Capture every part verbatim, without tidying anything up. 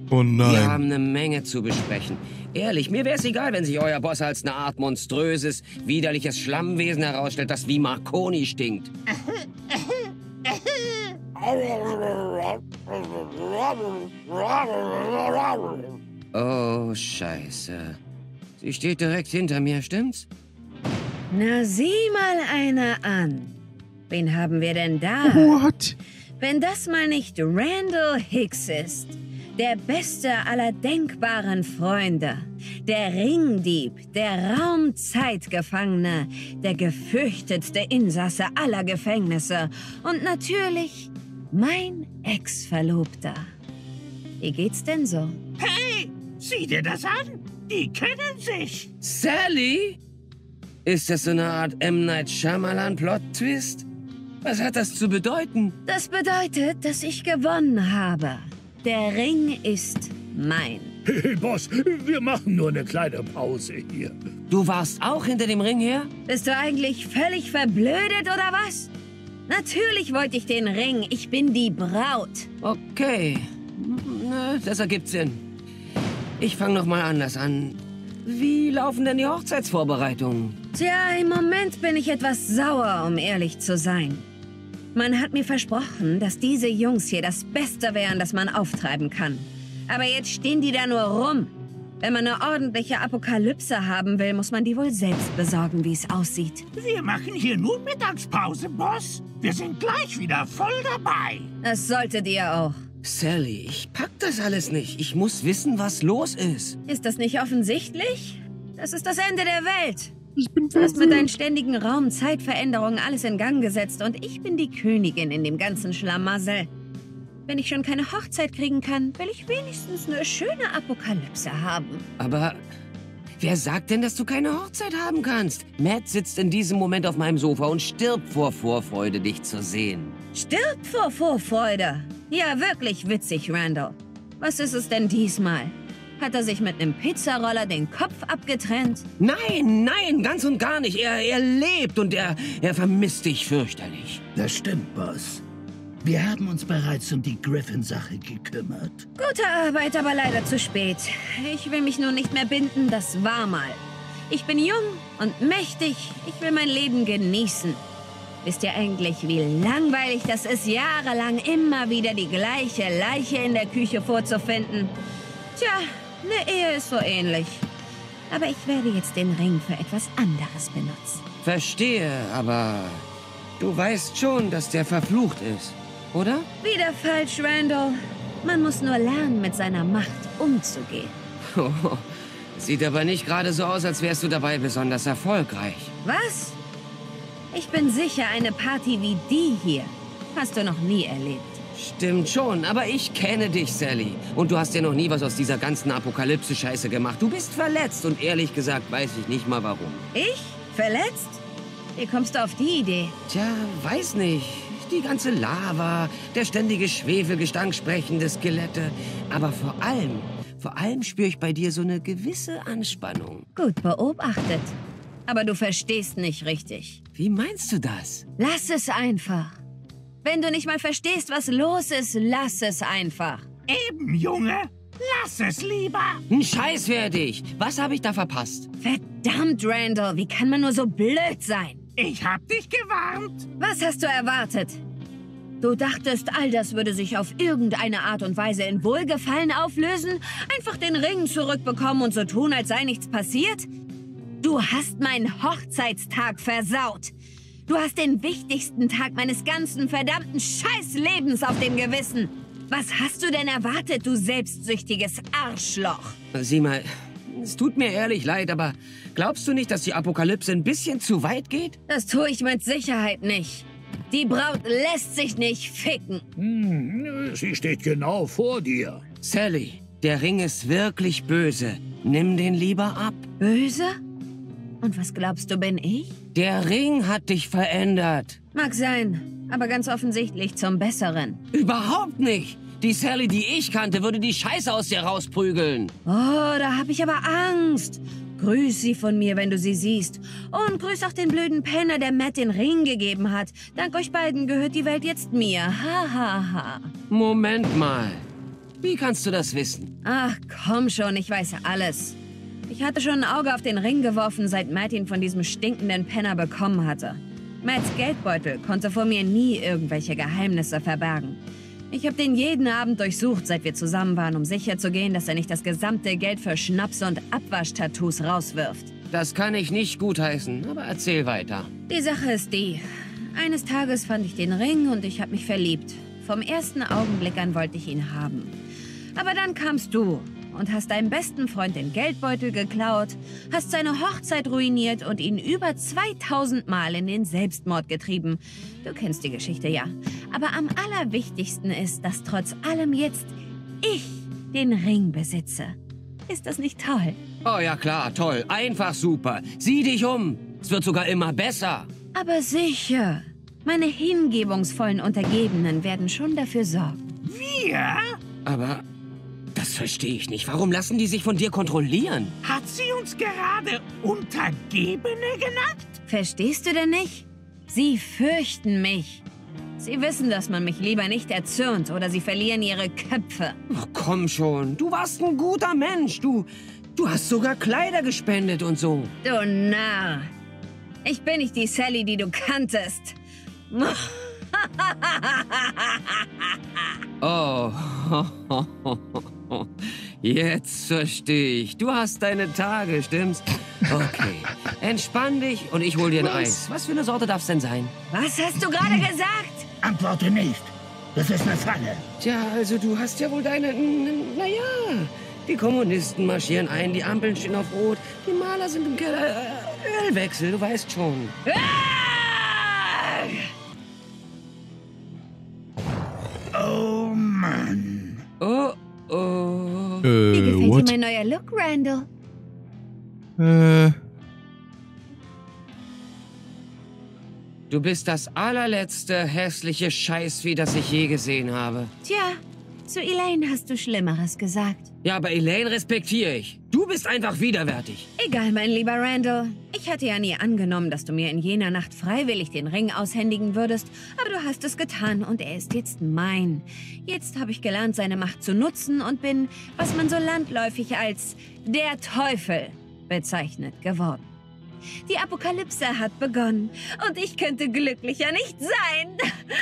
Oh nein. Wir haben eine Menge zu besprechen. Ehrlich, mir wäre es egal, wenn sich euer Boss als eine Art monströses, widerliches Schlammwesen herausstellt, das wie Marconi stinkt. Oh, Scheiße. Sie steht direkt hinter mir, stimmt's? Na, sieh mal einer an. Wen haben wir denn da? What? Wenn das mal nicht Randall Hicks ist. Der beste aller denkbaren Freunde. Der Ringdieb, der Raumzeitgefangene, der gefürchtetste Insasse aller Gefängnisse. Und natürlich mein Ex-Verlobter. Wie geht's denn so? Hey, sieh dir das an. Die kennen sich. Sally? Ist das so eine Art M. Night Shyamalan-Plot-Twist? Was hat das zu bedeuten? Das bedeutet, dass ich gewonnen habe. Der Ring ist mein. Hey, Boss, wir machen nur eine kleine Pause hier. Du warst auch hinter dem Ring her? Bist du eigentlich völlig verblödet oder was? Natürlich wollte ich den Ring. Ich bin die Braut. Okay. Na, das ergibt Sinn. Ich fange noch mal anders an. Wie laufen denn die Hochzeitsvorbereitungen? Tja, im Moment bin ich etwas sauer, um ehrlich zu sein. Man hat mir versprochen, dass diese Jungs hier das Beste wären, das man auftreiben kann. Aber jetzt stehen die da nur rum. Wenn man eine ordentliche Apokalypse haben will, muss man die wohl selbst besorgen, wie es aussieht. Wir machen hier nur Mittagspause, Boss. Wir sind gleich wieder voll dabei. Das solltet ihr auch. Sally, ich pack das alles nicht. Ich muss wissen, was los ist. Ist das nicht offensichtlich? Das ist das Ende der Welt. Ich bin Du hast mit verwirrt. deinen ständigen Raum-Zeitveränderungen alles in Gang gesetzt und ich bin die Königin in dem ganzen Schlamassel. Wenn ich schon keine Hochzeit kriegen kann, will ich wenigstens eine schöne Apokalypse haben. Aber wer sagt denn, dass du keine Hochzeit haben kannst? Matt sitzt in diesem Moment auf meinem Sofa und stirbt vor Vorfreude, dich zu sehen. Stirbt vor Vorfreude. Ja, wirklich witzig, Randall. Was ist es denn diesmal? Hat er sich mit einem Pizzaroller den Kopf abgetrennt? Nein, nein, ganz und gar nicht. Er, er lebt und er, er vermisst dich fürchterlich. Das stimmt, Boss. Wir haben uns bereits um die Griffin-Sache gekümmert. Gute Arbeit, aber leider zu spät. Ich will mich nun nicht mehr binden, das war mal. Ich bin jung und mächtig. Ich will mein Leben genießen. Wisst ihr eigentlich, wie langweilig das ist, jahrelang immer wieder die gleiche Leiche in der Küche vorzufinden? Tja, eine Ehe ist so ähnlich. Aber ich werde jetzt den Ring für etwas anderes benutzen. Verstehe, aber du weißt schon, dass der verflucht ist, oder? Wieder falsch, Randall. Man muss nur lernen, mit seiner Macht umzugehen. Oh, sieht aber nicht gerade so aus, als wärst du dabei besonders erfolgreich. Was? Ich bin sicher, eine Party wie die hier hast du noch nie erlebt. Stimmt schon, aber ich kenne dich, Sally. Und du hast ja noch nie was aus dieser ganzen Apokalypse-Scheiße gemacht. Du bist verletzt und ehrlich gesagt weiß ich nicht mal warum. Ich? Verletzt? Wie kommst du auf die Idee? Tja, weiß nicht. Die ganze Lava, der ständige Schwefelgestank sprechende Skelette. Aber vor allem, vor allem spüre ich bei dir so eine gewisse Anspannung. Gut beobachtet. Aber du verstehst nicht richtig. Wie meinst du das? Lass es einfach. Wenn du nicht mal verstehst, was los ist, lass es einfach. Eben, Junge. Lass es lieber. Ein Scheiß werde ich. Was habe ich da verpasst? Verdammt, Randall, wie kann man nur so blöd sein? Ich hab dich gewarnt. Was hast du erwartet? Du dachtest, all das würde sich auf irgendeine Art und Weise in Wohlgefallen auflösen? Einfach den Ring zurückbekommen und so tun, als sei nichts passiert? Du hast meinen Hochzeitstag versaut. Du hast den wichtigsten Tag meines ganzen verdammten Scheißlebens auf dem Gewissen. Was hast du denn erwartet, du selbstsüchtiges Arschloch? Sieh mal, es tut mir ehrlich leid, aber glaubst du nicht, dass die Apokalypse ein bisschen zu weit geht? Das tue ich mit Sicherheit nicht. Die Braut lässt sich nicht ficken. Hm, sie steht genau vor dir. Sally, der Ring ist wirklich böse. Nimm den lieber ab. Böse? Und was glaubst du, bin ich? Der Ring hat dich verändert. Mag sein, aber ganz offensichtlich zum Besseren. Überhaupt nicht. Die Sally, die ich kannte, würde die Scheiße aus dir rausprügeln. Oh, da hab ich aber Angst. Grüß sie von mir, wenn du sie siehst. Und grüß auch den blöden Penner, der Matt den Ring gegeben hat. Dank euch beiden gehört die Welt jetzt mir. Ha, ha, ha. Moment mal. Wie kannst du das wissen? Ach, komm schon, ich weiß alles. Ich hatte schon ein Auge auf den Ring geworfen, seit Matt ihn von diesem stinkenden Penner bekommen hatte. Matts Geldbeutel konnte vor mir nie irgendwelche Geheimnisse verbergen. Ich habe den jeden Abend durchsucht, seit wir zusammen waren, um sicherzugehen, dass er nicht das gesamte Geld für Schnaps und Abwaschtattoos rauswirft. Das kann ich nicht gutheißen, aber erzähl weiter. Die Sache ist die. Eines Tages fand ich den Ring und ich habe mich verliebt. Vom ersten Augenblick an wollte ich ihn haben. Aber dann kamst du und hast deinem besten Freund den Geldbeutel geklaut, hast seine Hochzeit ruiniert und ihn über zweitausend Mal in den Selbstmord getrieben. Du kennst die Geschichte ja. Aber am allerwichtigsten ist, dass trotz allem jetzt ich den Ring besitze. Ist das nicht toll? Oh ja klar, toll. Einfach super. Sieh dich um. Es wird sogar immer besser. Aber sicher. Meine hingebungsvollen Untergebenen werden schon dafür sorgen. Wir? Aber das verstehe ich nicht. Warum lassen die sich von dir kontrollieren? Hat sie uns gerade Untergebene genannt? Verstehst du denn nicht? Sie fürchten mich. Sie wissen, dass man mich lieber nicht erzürnt oder sie verlieren ihre Köpfe. Oh, komm schon. Du warst ein guter Mensch. Du, du hast sogar Kleider gespendet und so. Du Narr. Ich bin nicht die Sally, die du kanntest. Oh. Jetzt verstehe ich. Du hast deine Tage, stimmt's? Okay. Entspann dich und ich hol dir ein Eis. Was für eine Sorte darf's denn sein? Was hast du gerade gesagt? Antworte nicht. Das ist eine Falle. Tja, also du hast ja wohl deine... Naja, die Kommunisten marschieren ein, die Ampeln stehen auf Rot, die Maler sind im Keller. Äh, Ölwechsel, du weißt schon. Ah! Oh Mann. Oh, oh. Wie Äh, gefällt what? dir mein neuer Look, Randall? Äh, Du bist das allerletzte hässliche Scheißvieh, das ich je gesehen habe. Tja, zu Elaine hast du Schlimmeres gesagt. Ja, aber Elaine respektiere ich. Du bist einfach widerwärtig. Egal, mein lieber Randall. Ich hatte ja nie angenommen, dass du mir in jener Nacht freiwillig den Ring aushändigen würdest. Aber du hast es getan und er ist jetzt mein. Jetzt habe ich gelernt, seine Macht zu nutzen und bin, was man so landläufig als der Teufel bezeichnet geworden. Die Apokalypse hat begonnen und ich könnte glücklicher nicht sein.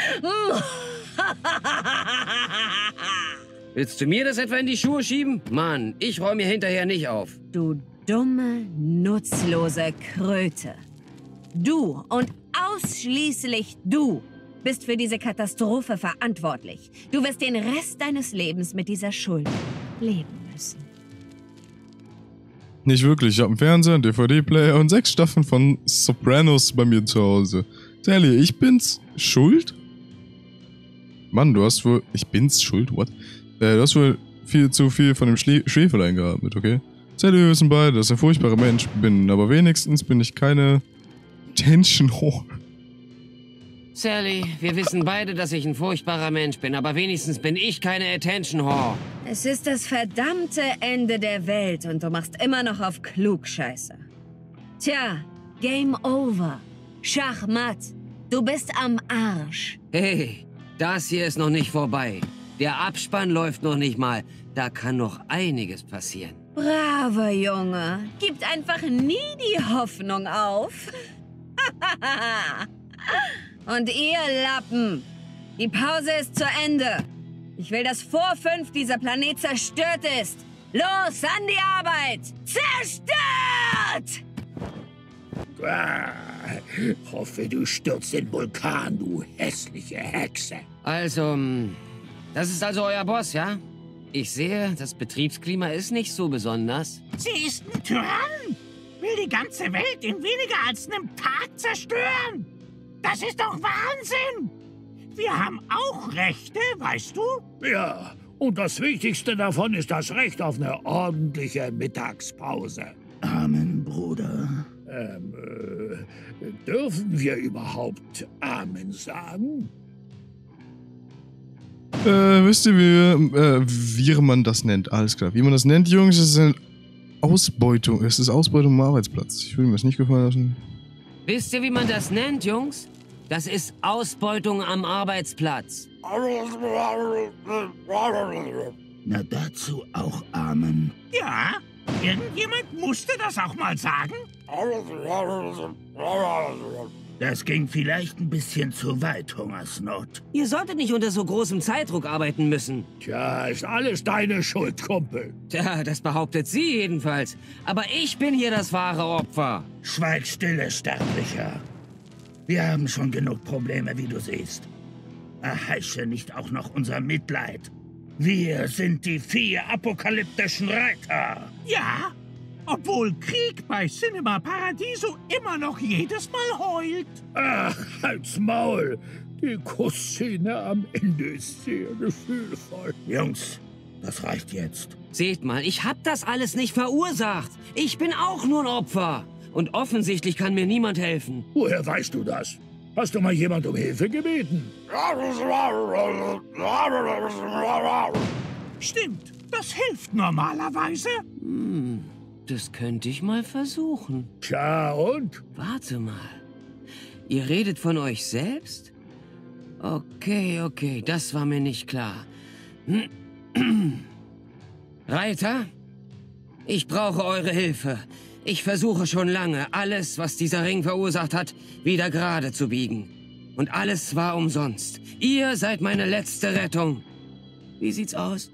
Willst du mir das etwa in die Schuhe schieben? Mann, ich räume mir hinterher nicht auf. Du dumme, nutzlose Kröte. Du und ausschließlich du bist für diese Katastrophe verantwortlich. Du wirst den Rest deines Lebens mit dieser Schuld leben müssen. nicht wirklich. Ich habe einen Fernseher, einen D V D-Player und sechs Staffeln von Sopranos bei mir zu Hause. Sally, ich bin's schuld? Mann, du hast wohl... Ich bin's schuld? What? Äh, du hast wohl viel zu viel von dem Schlie Schwefel eingeatmet, okay? Sally, wir wissen beide, dass ich ein furchtbarer Mensch bin, aber wenigstens bin ich keine Attention Whore. Sally, wir wissen beide, dass ich ein furchtbarer Mensch bin, aber wenigstens bin ich keine Attention Whore. Es ist das verdammte Ende der Welt und du machst immer noch auf Klugscheiße. Tja, Game over. Schachmatt. Du bist am Arsch. Hey, das hier ist noch nicht vorbei. Der Abspann läuft noch nicht mal. Da kann noch einiges passieren. Braver Junge. Gibt einfach nie die Hoffnung auf. Und ihr Lappen. Die Pause ist zu Ende. Ich will, dass vor fünf dieser Planet zerstört ist. Los, an die Arbeit! Zerstört! Ah, hoffe, du stürzt den Vulkan, du hässliche Hexe. Also, mm, das ist also euer Boss, ja? Ich sehe, das Betriebsklima ist nicht so besonders. Sie ist ein Tyrann. Will die ganze Welt in weniger als einem Tag zerstören. Das ist doch Wahnsinn. Wir haben auch Rechte, weißt du? Ja, und das Wichtigste davon ist das Recht auf eine ordentliche Mittagspause. Amen, Bruder. Ähm, äh, dürfen wir überhaupt Amen sagen? Äh, wisst ihr, wie, äh, wie man das nennt? Alles klar. Wie man das nennt, Jungs, ist eine Ausbeutung. Es ist Ausbeutung am Arbeitsplatz. Ich will mir das nicht gefallen lassen. Wisst ihr, wie man das nennt, Jungs? Das ist Ausbeutung am Arbeitsplatz. Na dazu auch Amen. Ja, irgendjemand musste das auch mal sagen. Das ging vielleicht ein bisschen zu weit, Hungersnot. Ihr solltet nicht unter so großem Zeitdruck arbeiten müssen. Tja, ist alles deine Schuld, Kumpel. Tja, das behauptet sie jedenfalls. Aber ich bin hier das wahre Opfer. Schweig stille, Sterblicher. Wir haben schon genug Probleme, wie du siehst. Erheische nicht auch noch unser Mitleid. Wir sind die vier apokalyptischen Reiter. Ja, obwohl Krieg bei Cinema Paradiso immer noch jedes Mal heult. Ach, halt's Maul. Die Kussszene am Ende ist sehr gefühlvoll. Jungs, das reicht jetzt. Seht mal, ich hab das alles nicht verursacht. Ich bin auch nur ein Opfer. Und offensichtlich kann mir niemand helfen. Woher weißt du das? Hast du mal jemand um Hilfe gebeten? Stimmt, das hilft normalerweise. Hm, das könnte ich mal versuchen. Tja, und? Warte mal. Ihr redet von euch selbst? Okay, okay, das war mir nicht klar. Reiter, ich brauche eure Hilfe. Ich versuche schon lange, alles, was dieser Ring verursacht hat, wieder gerade zu biegen. Und alles war umsonst. Ihr seid meine letzte Rettung. Wie sieht's aus?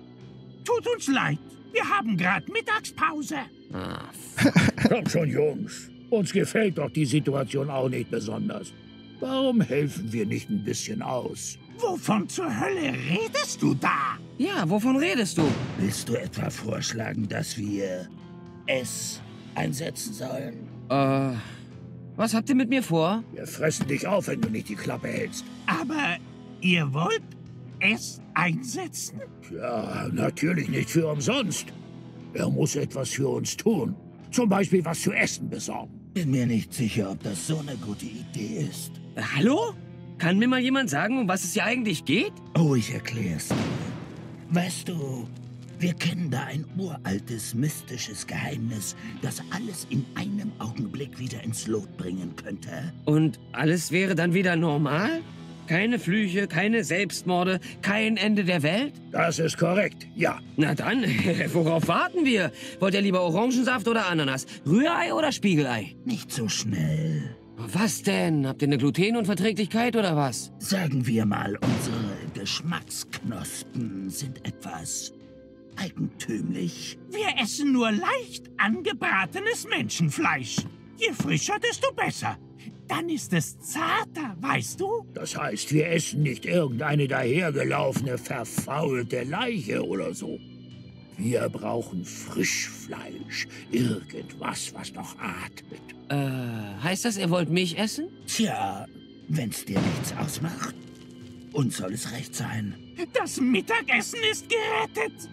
Tut uns leid, wir haben gerade Mittagspause. Ah, Komm schon, Jungs. Uns gefällt doch die Situation auch nicht besonders. Warum helfen wir nicht ein bisschen aus? Wovon zur Hölle redest du da? ja, wovon redest du? Willst du etwa vorschlagen, dass wir es einsetzen sollen? Äh, was habt ihr mit mir vor? Wir fressen dich auf, wenn du nicht die Klappe hältst. Aber ihr wollt es einsetzen? Ja, natürlich nicht für umsonst. Er muss etwas für uns tun. Zum Beispiel was zu essen besorgen. Bin mir nicht sicher, ob das so eine gute Idee ist. Äh, hallo? Kann mir mal jemand sagen, um was es hier eigentlich geht? Oh, ich erklär's dir. Weißt du, wir kennen da ein uraltes, mystisches Geheimnis, das alles in einem Augenblick wieder ins Lot bringen könnte. Und alles wäre dann wieder normal? Keine Flüche, keine Selbstmorde, kein Ende der Welt? Das ist korrekt, ja. Na dann, worauf warten wir? Wollt ihr lieber Orangensaft oder Ananas? Rührei oder Spiegelei? Nicht so schnell. Was denn? Habt ihr eine Glutenunverträglichkeit oder was? Sagen wir mal, unsere Geschmacksknospen sind etwas eigentümlich. Wir essen nur leicht angebratenes Menschenfleisch. Je frischer, desto besser. Dann ist es zarter, weißt du? Das heißt, wir essen nicht irgendeine dahergelaufene, verfaulte Leiche oder so. Wir brauchen Frischfleisch, irgendwas, was noch atmet. Äh, heißt das, ihr wollt mich essen? Tja, wenn's dir nichts ausmacht, uns soll es recht sein. Das Mittagessen ist gerettet.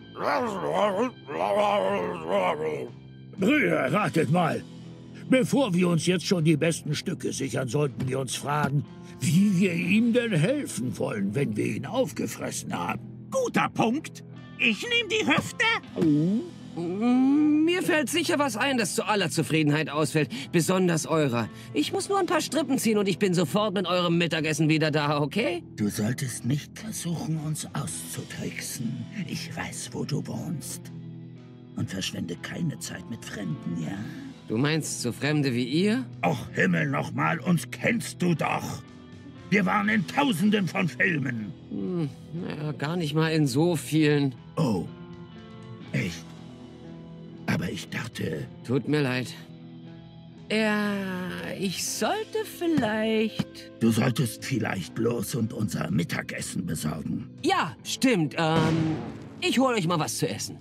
Brüder, ratet mal. Bevor wir uns jetzt schon die besten Stücke sichern, sollten wir uns fragen, wie wir ihm denn helfen wollen, wenn wir ihn aufgefressen haben. Guter Punkt. Ich nehme die Hüfte. Mm, Mir fällt sicher was ein, das zu aller Zufriedenheit ausfällt, besonders eurer. Ich muss nur ein paar Strippen ziehen und ich bin sofort mit eurem Mittagessen wieder da, okay? Du solltest nicht versuchen, uns auszutricksen. Ich weiß, wo du wohnst. Und verschwende keine Zeit mit Fremden, ja? Du meinst so Fremde wie ihr? Och, Himmel nochmal, uns kennst du doch. Wir waren in Tausenden von Filmen. Hm, naja, gar nicht mal in so vielen. Oh, echt? Aber ich dachte... Tut mir leid. Ja, ich sollte vielleicht... Du solltest vielleicht bloß und unser Mittagessen besorgen. Ja, stimmt. Ähm, ich hole euch mal was zu essen.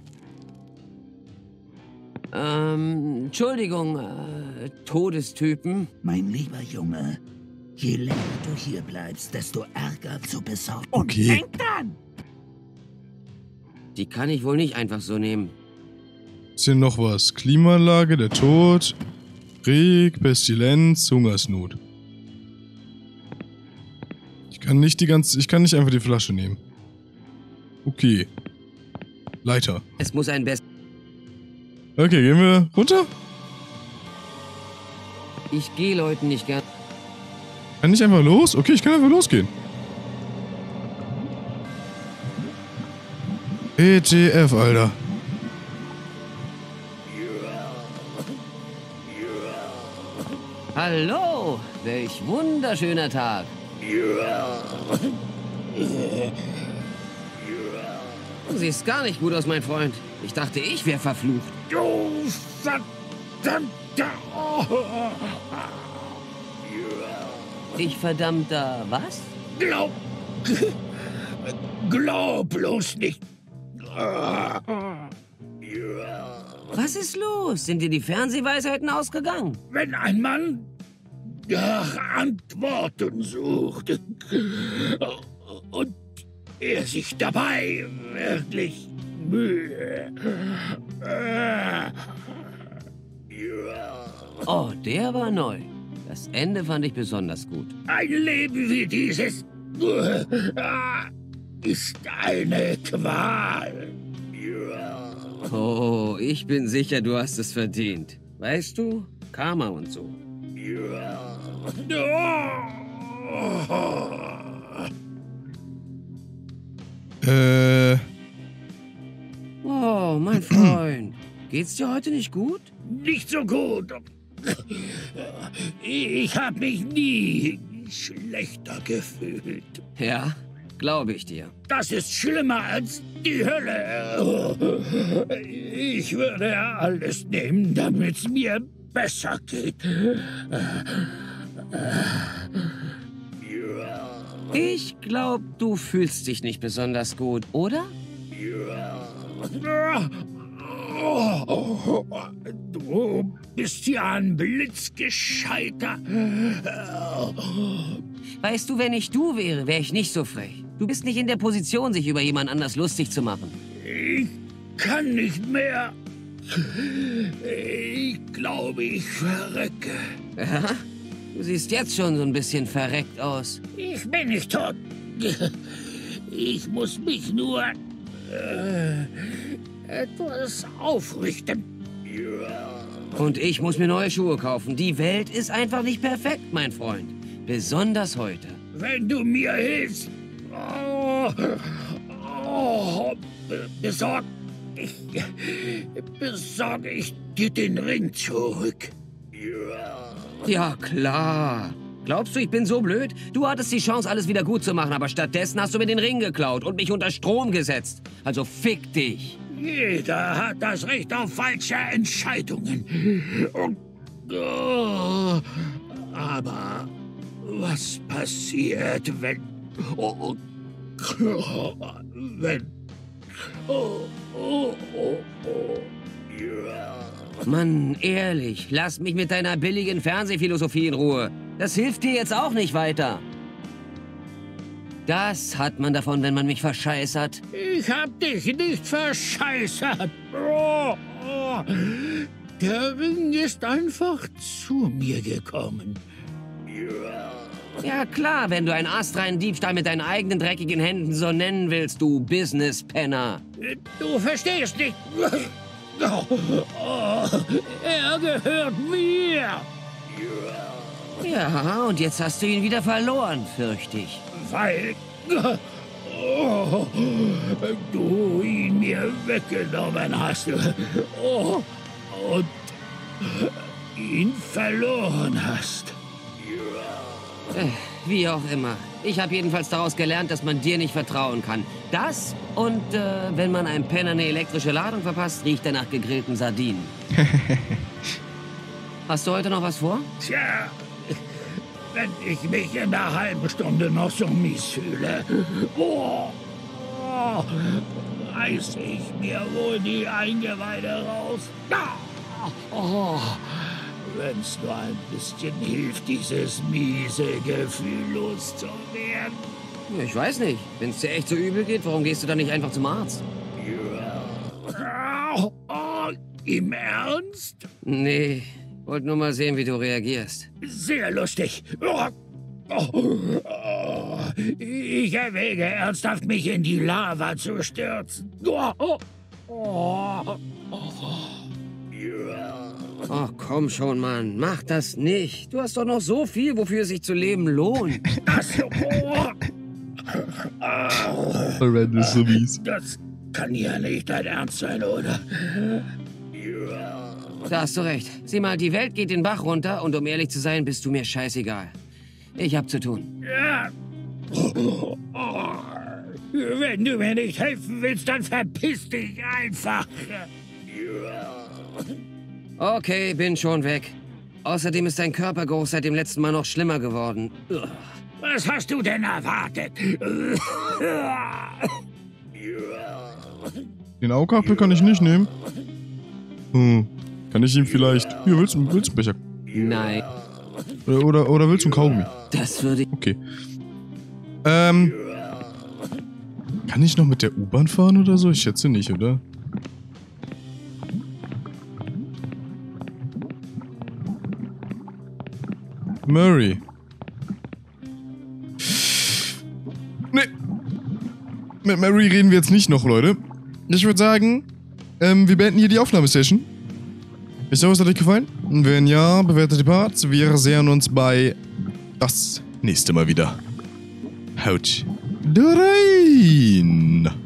Ähm, Entschuldigung, äh, Todestypen. Mein lieber Junge, je länger du hier bleibst, desto ärger zu besorgen. Und Okay. denk dran. Die kann ich wohl nicht einfach so nehmen. Ist hier noch was? Klimaanlage, der Tod, Krieg, Pestilenz, Hungersnot. Ich kann nicht die ganze... Ich kann nicht einfach die Flasche nehmen. Okay. Leiter. Es muss ein Best... Okay, gehen wir runter? Ich gehe Leuten nicht gern... Kann ich einfach los? Okay, ich kann einfach losgehen. E G F, Alter. Hallo, welch wunderschöner Tag. Du siehst gar nicht gut aus, mein Freund. Ich dachte, ich wäre verflucht. Du verdammter... Ich verdammter was? Glaub... Glaub bloß nicht. Was ist los? Sind dir die Fernsehweisheiten ausgegangen? Wenn ein Mann nach Antworten sucht und er sich dabei wirklich Mühe... Oh, der war neu. Das Ende fand ich besonders gut. Ein Leben wie dieses ist eine Qual. Oh, ich bin sicher, du hast es verdient. Weißt du? Karma und so. Äh... Oh, mein Freund. Geht's dir heute nicht gut? Nicht so gut. Ich habe mich nie schlechter gefühlt. Ja, glaube ich dir. Das ist schlimmer als die Hölle. Ich würde alles nehmen, damit es mir besser geht. Ich glaube, du fühlst dich nicht besonders gut, oder? Du bist ja ein Blitzgescheiter. Weißt du, wenn ich du wäre, wäre ich nicht so frech. Du bist nicht in der Position, sich über jemand anders lustig zu machen. Ich kann nicht mehr. Ich glaube, ich verrecke. Ja? Du siehst jetzt schon so ein bisschen verreckt aus. Ich bin nicht tot. Ich muss mich nur äh, etwas aufrichten. Und ich muss mir neue Schuhe kaufen. Die Welt ist einfach nicht perfekt, mein Freund. Besonders heute. Wenn du mir hilfst, oh, oh, besorg ich, besorge ich dir den Ring zurück. Ja, klar. Glaubst du, ich bin so blöd? Du hattest die Chance, alles wieder gut zu machen, aber stattdessen hast du mir den Ring geklaut und mich unter Strom gesetzt. Also fick dich. Jeder hat das Recht auf falsche Entscheidungen. Und, oh, aber was passiert, wenn... Oh, oh, wenn... Oh, oh, oh, oh. Ja. Mann, ehrlich, lass mich mit deiner billigen Fernsehphilosophie in Ruhe. Das hilft dir jetzt auch nicht weiter. Das hat man davon, wenn man mich verscheißert. Ich hab dich nicht verscheißert. Oh, oh. Der Ring ist einfach zu mir gekommen. Ja klar, wenn du einen astreinen Diebstahl mit deinen eigenen dreckigen Händen so nennen willst, du Business-Penner. Du verstehst nicht. Oh, oh, er gehört mir. Ja, und jetzt hast du ihn wieder verloren, fürchte ich. Weil oh, du ihn mir weggenommen hast. Oh, und ihn verloren hast. Äh, wie auch immer. Ich habe jedenfalls daraus gelernt, dass man dir nicht vertrauen kann. Das und äh, wenn man einem Penner eine elektrische Ladung verpasst, riecht er nach gegrillten Sardinen. Hast du heute noch was vor? Tja, wenn ich mich in einer halben Stunde noch so mies fühle, oh, oh, reiße ich mir wohl die Eingeweide raus. Oh, wenn's nur ein bisschen hilft, dieses miese Gefühl loszuwerden. Ja, ich weiß nicht. Wenn es dir echt so übel geht, warum gehst du dann nicht einfach zum Arzt? Oh, oh, im Ernst? Nee, wollte nur mal sehen, wie du reagierst. Sehr lustig. Oh, oh, oh, ich erwäge ernsthaft, mich in die Lava zu stürzen. Oh, oh, oh, oh. Oh, komm schon, Mann. Mach das nicht. Du hast doch noch so viel, wofür es sich zu leben lohnt. Das, oh, Rand ist so mies. das Kann ja nicht dein Ernst sein, oder? Da hast du recht. Sieh mal, die Welt geht den Bach runter und um ehrlich zu sein, bist du mir scheißegal. Ich hab zu tun. Ja. Wenn du mir nicht helfen willst, dann verpiss dich einfach. Okay, bin schon weg. Außerdem ist dein Körpergeruch seit dem letzten Mal noch schlimmer geworden. Was hast du denn erwartet? Den Augapfel kann ich nicht nehmen. Hm. Kann ich ihm vielleicht... Hier, willst du willst du einen Becher? Nein. Oder, oder, oder willst du einen Kaugummi? Das würde ich... Okay. Ähm... Kann ich noch mit der U-Bahn fahren oder so? Ich schätze nicht, oder? Murray. Nee. Mit Murray reden wir jetzt nicht noch, Leute. Ich würde sagen, ähm, wir beenden hier die Aufnahmesession. Ich hoffe, es hat euch gefallen. Und wenn ja, bewertet die Parts. Wir sehen uns bei das nächste Mal wieder. Haut rein!